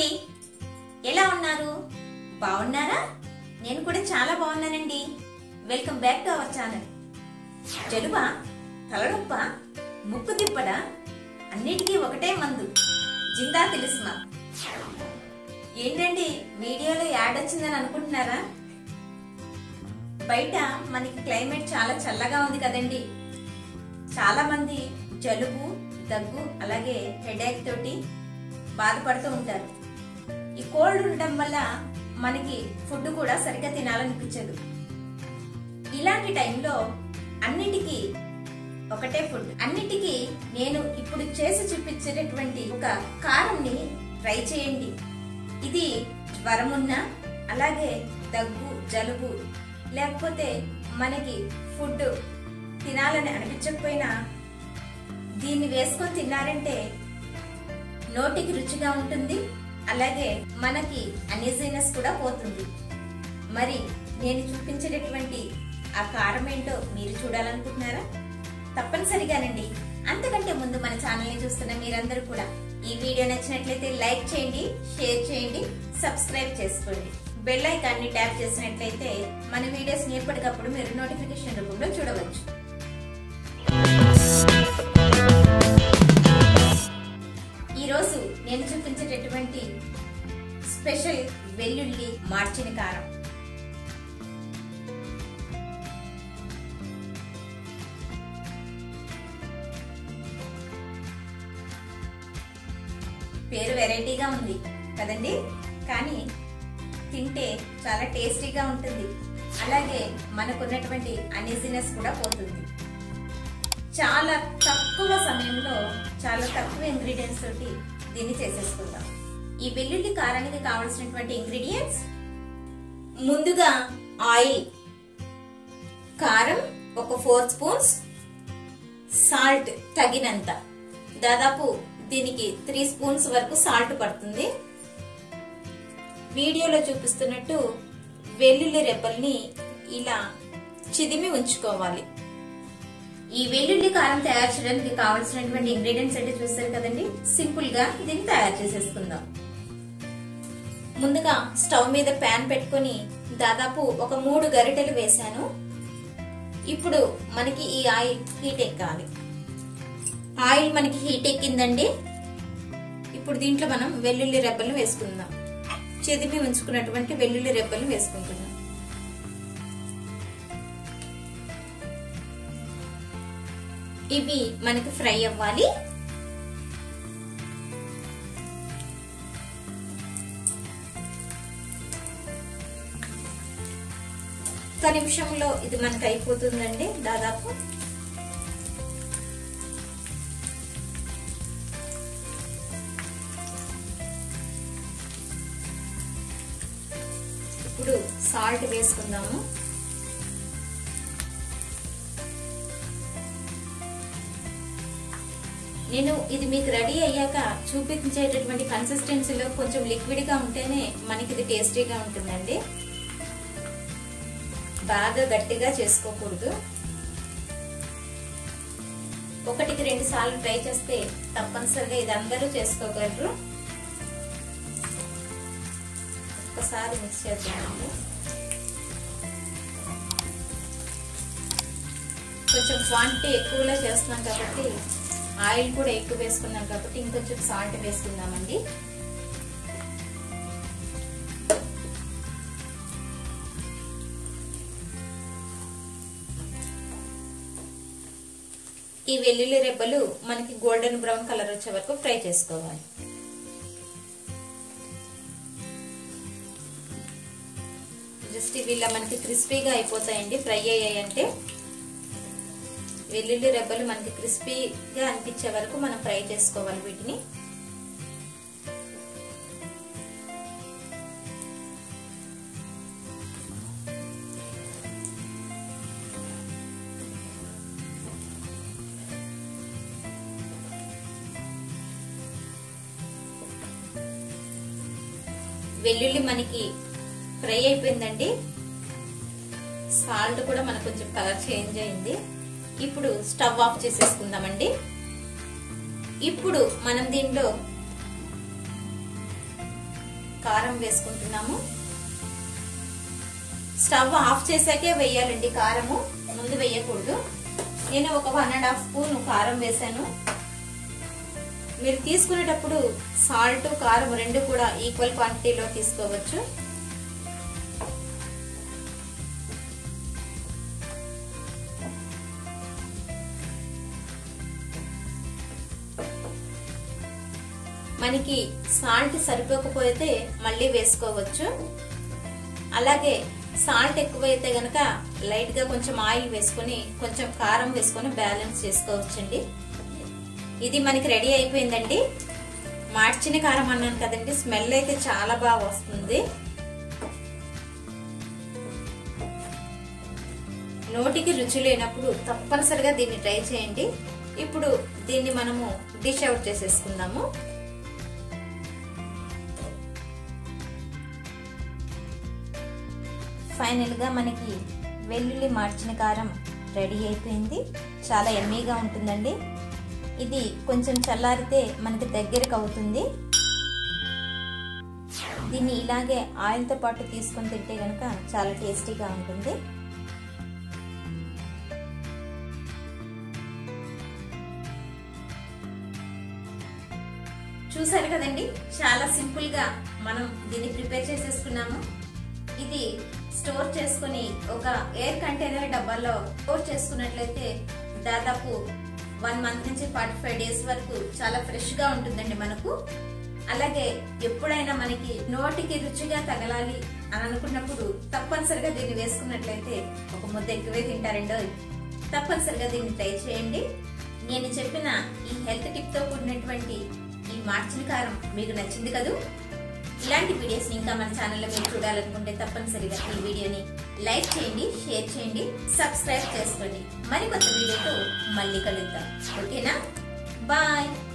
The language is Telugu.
అండి, ఎలా ఉన్నారు? బాగున్నారా? నేను కూడా చాలా బాగున్నానండి. Welcome back to our channel. జలుబా, తలనొప్ప, ముక్కు తిప్పడ, అన్నిటికీ ఒకటే మందు, జిందా తిలిస్మా. ఏంటండి వీడియోలో యాడ్ వచ్చిందని అనుకుంటున్నారా? బయట మనకి క్లైమేట్ చాలా చల్లగా ఉంది కదండి. చాలా మంది జలుబు, దగ్గు, అలాగే హెడేక్ తోటి బాధపడుతూ ఉంటారు. ఈ కోల్డ్ ఉండడం వల్ల మనకి ఫుడ్ కూడా సరిగ్గా తినాలనిపించదు. ఇలాంటి టైంలో అన్నిటికీ ఒకటే ఫుడ్. అన్నిటికీ నేను ఇప్పుడు చేసి చూపించేటటువంటి ఒక కారంని ట్రై చేయండి. ఇది జ్వరం ఉన్నా, అలాగే దగ్గు, జలుబు, లేకపోతే మనకి ఫుడ్ తినాలని అనిపించకపోయినా దీన్ని వేసుకొని తిన్నారంటే నోటికి రుచిగా ఉంటుంది, అలాగే మనకి అన్ఈజీనెస్ కూడా పోతుంది. మరి నేను చూపించేటటువంటి ఆ కారం ఏంటో మీరు చూడాలనుకుంటున్నారా? తప్పనిసరిగానండి. అంతకంటే ముందు మన ఛానల్ని చూస్తున్న మీరందరూ కూడా ఈ వీడియో నచ్చినట్లయితే లైక్ చేయండి, షేర్ చేయండి, సబ్స్క్రైబ్ చేసుకోండి. బెల్ ఐకాన్ని ట్యాప్ చేసినట్లయితే మన వీడియోస్ ఎప్పటికప్పుడు మీరు నోటిఫికేషన్ రూపంలో చూడవచ్చు. ఈరోజు నేను చూపించేటటువంటి స్పెషల్ వెల్లుల్లి మార్చిన కారం. పేరు వెరైటీగా ఉంది కదండి, కానీ తింటే చాలా టేస్టీగా ఉంటుంది. అలాగే మనకున్నటువంటి అన్ఈజీనెస్ కూడా పోతుంది. చాలా తక్కువ సమయంలో చాలా తక్కువ ఇంగ్రీడియంట్స్ తోటి దీన్ని చేసేసుకుందాం. ఈ వెల్లుల్లి కారానికి కావలసినటువంటి ఇంగ్రీడియంట్స్: ముందుగా ఆయిల్, కారం ఒక 4 స్పూన్స్, సాల్ట్ తగినంత, దాదాపు దీనికి 3 స్పూన్స్ వరకు సాల్ట్ పడుతుంది. వీడియోలో చూపిస్తున్నట్టు వెల్లుల్లి రెబ్బల్ని ఇలా చిదిమి ఉంచుకోవాలి. ఈ వెల్లుల్లి కారం తయారు చేయడానికి కావాల్సినటువంటి ఇంగ్రీడియంట్స్ అంటే చూస్తారు కదండి. సింపుల్ గా దీన్ని తయారు చేసేసుకుందాం. ముందుగా స్టవ్ మీద ప్యాన్ పెట్టుకొని దాదాపు ఒక 3 గరిటెలు వేసాను. ఇప్పుడు మనకి ఈ ఆయిల్ హీట్ ఎక్కాలి. ఆయిల్ మనకి హీట్ ఎక్కిందండి. ఇప్పుడు దీంట్లో మనం వెల్లుల్లి రెబ్బలు వేసుకుందాం. చెదిమి ఉంచుకున్నటువంటి వెల్లుల్లి రెబ్బలు వేసుకుంటున్నాం. ఇవి మనకి ఫ్రై అవ్వాలి. ఒక నిమిషంలో ఇది మనకి అయిపోతుందండి దాదాపు. ఇప్పుడు సాల్ట్ వేసుకుందాము. నేను ఇది మీకు రెడీ అయ్యాక చూపించేటటువంటి కన్సిస్టెన్సీలో కొంచెం లిక్విడ్ గా ఉంటేనే మనకి ఇది టేస్టీగా ఉంటుందండి. బాగా గట్టిగా చేసుకోకూడదు. 1కి 2 సార్లు ట్రై చేస్తే తప్పనిసరిగా ఇది అందరూ చేసుకోగలరు. ఒకసారి మిక్స్ చేద్దామండి. కొంచెం క్వాంటిటీ ఎక్కువలో చేస్తున్నాం కాబట్టి, ఆయిల్ కూడా ఎక్కువ వేసుకున్నాం కాబట్టి ఇంకొంచెం సాల్ట్ వేసుకుందామండి. ఈ వెల్లుల్లి రెబ్బలు మనకి గోల్డెన్ బ్రౌన్ కలర్ వచ్చే వరకు ఫ్రై చేసుకోవాలి. జస్ట్ ఇవి ఇలా మనకి క్రిస్పీగా అయిపోతాయండి ఫ్రై అయ్యాయంటే. వెల్లుల్లి రెబ్బలు మనకి క్రిస్పీగా అనిపించే వరకు మనం ఫ్రై చేసుకోవాలి వీటిని. వెల్లుల్లి మనకి ఫ్రై అయిపోయిందండి. సాల్ట్ కూడా మనకు కొంచెం కలర్ చేంజ్ అయింది. ఇప్పుడు స్టవ్ ఆఫ్ చేసేసుకుందామండి. ఇప్పుడు మనం దీనిలో కారం వేసుకుంటున్నాము. స్టవ్ ఆఫ్ చేసాకే వేయాలండి కారము, ముందు వేయకూడదు. నేను ఒక 1.5 స్పూన్ కారం వేసాను. మీరు తీసుకునేటప్పుడు సాల్ట్ కారం రెండు కూడా ఈక్వల్ క్వాంటిటీలో తీసుకోవచ్చు. మనకి సాల్ట్ సరిపోకపోతే మళ్ళీ వేసుకోవచ్చు. అలాగే సాల్ట్ ఎక్కువైతే గనక లైట్ గా కొంచెం ఆయిల్ వేసుకొని కొంచెం కారం వేసుకొని బ్యాలెన్స్ చేసుకోవచ్చండి. ఇది మనకి రెడీ అయిపోయిందండి. మార్చిన కారం అన్నాను కదండి, స్మెల్ అయితే చాలా బాగా వస్తుంది. నోటికి రుచి లేనప్పుడు తప్పనిసరిగా దీన్ని ట్రై చేయండి. ఇప్పుడు దీన్ని మనము డిష్ అవుట్ చేసేసుకుందాము. ఫైనల్ గా మనకి వెల్లుల్లి మార్చిన కారం రెడీ అయిపోయింది. చాలా యమ్మీగా ఉంటుందండి. ఇది కొంచెం చల్లారితే మనకి దగ్గరకు అవుతుంది. దీన్ని ఇలాగే ఆయిల్తో పాటు తీసుకొని తింటే గనక చాలా టేస్టీగా ఉంటుంది. చూసారు కదండి, చాలా సింపుల్ గా మనం దీన్ని ప్రిపేర్ చేసేసుకున్నాము. ఇది స్టోర్ చేసుకుని ఒక ఎయిర్ కంటైనర్ డబ్బాలో స్టోర్ చేసుకున్నట్లయితే దాదాపు 1 మంత్ నుంచి 45 డేస్ వరకు చాలా ఫ్రెష్ గా ఉంటుందండి మనకు. అలాగే ఎప్పుడైనా మనకి నోటికి రుచిగా తగలాలి అని అనుకున్నప్పుడు తప్పనిసరిగా దీన్ని వేసుకున్నట్లయితే ఒక ముద్ద ఎక్కువే తింటారండో. తప్పనిసరిగా దీన్ని ట్రై చేయండి. నేను చెప్పిన ఈ హెల్త్ టిప్ తో కూడినటువంటి ఈ మార్చిన కారం మీకు నచ్చింది కదూ? ఇలాంటి వీడియోస్ ఇంకా మన ఛానల్లో మీరు చూడాలనుకుంటే తప్పనిసరిగా ఈ వీడియోని లైక్ చేయండి, షేర్ చేయండి, సబ్స్క్రైబ్ చేసుకోండి. మరికొత్త వీడియోతో మళ్ళీ కలుద్దాం. ఓకేనా? బాయ్.